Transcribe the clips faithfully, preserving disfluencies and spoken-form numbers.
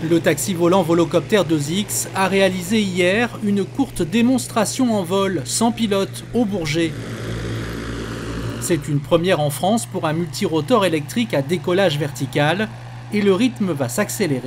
Le taxi volant Volocopter deux X a réalisé hier une courte démonstration en vol sans pilote au Bourget. C'est une première en France pour un multirotor électrique à décollage vertical et le rythme va s'accélérer.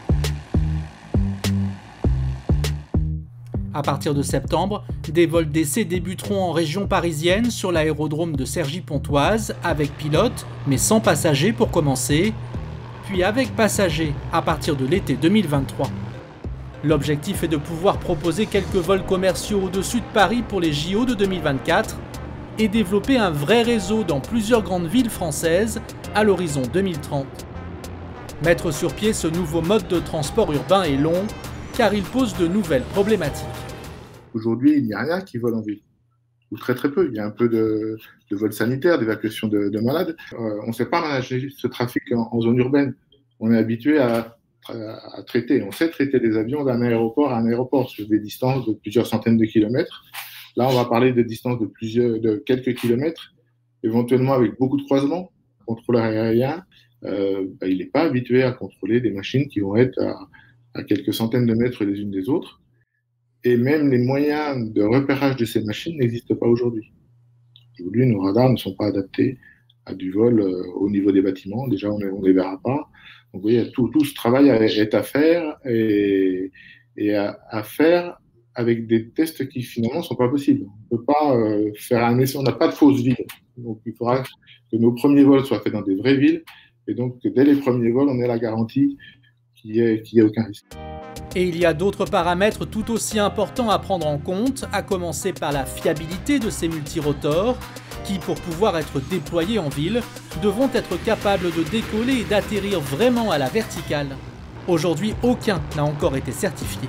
À partir de septembre, des vols d'essai débuteront en région parisienne sur l'aérodrome de Cergy-Pontoise avec pilote mais sans passagers pour commencer, puis avec passagers à partir de l'été deux mille vingt-trois. L'objectif est de pouvoir proposer quelques vols commerciaux au-dessus de Paris pour les J O de deux mille vingt-quatre et développer un vrai réseau dans plusieurs grandes villes françaises à l'horizon deux mille trente. Mettre sur pied ce nouveau mode de transport urbain est long car il pose de nouvelles problématiques. Aujourd'hui, il n'y a rien qui vole en ville, ou très très peu. Il y a un peu de, de vol sanitaire, d'évacuation de, de malades. Euh, on ne sait pas manager ce trafic en, en zone urbaine. On est habitué à, à, à traiter. On sait traiter les avions d'un aéroport à un aéroport sur des distances de plusieurs centaines de kilomètres. Là, on va parler de distances de, plusieurs, de quelques kilomètres, éventuellement avec beaucoup de croisements. Le contrôleur aérien, euh, bah, il n'est pas habitué à contrôler des machines qui vont être à, à quelques centaines de mètres les unes des autres. Et même les moyens de repérage de ces machines n'existent pas aujourd'hui. Aujourd'hui, nos radars ne sont pas adaptés à du vol euh, au niveau des bâtiments. Déjà, on ne les verra pas. Donc, vous voyez, tout, tout ce travail est à faire et, et à, à faire avec des tests qui, finalement, ne sont pas possibles. On ne peut pas euh, faire un essai. On n'a pas de fausse ville. Donc, il faudra que nos premiers vols soient faits dans des vraies villes et donc que dès les premiers vols, on ait la garantie qu'il n'y ait, qu'il y ait aucun risque. Et il y a d'autres paramètres tout aussi importants à prendre en compte, à commencer par la fiabilité de ces multirotors, qui, pour pouvoir être déployés en ville, devront être capables de décoller et d'atterrir vraiment à la verticale. Aujourd'hui, aucun n'a encore été certifié.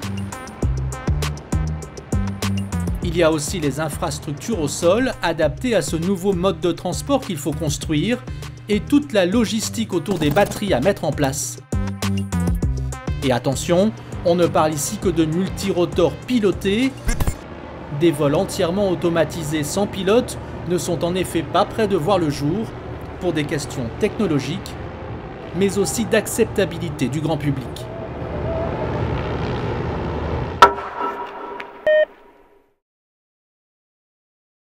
Il y a aussi les infrastructures au sol adaptées à ce nouveau mode de transport qu'il faut construire et toute la logistique autour des batteries à mettre en place. Et attention, on ne parle ici que de multirotors pilotés. Des vols entièrement automatisés sans pilote ne sont en effet pas près de voir le jour pour des questions technologiques, mais aussi d'acceptabilité du grand public.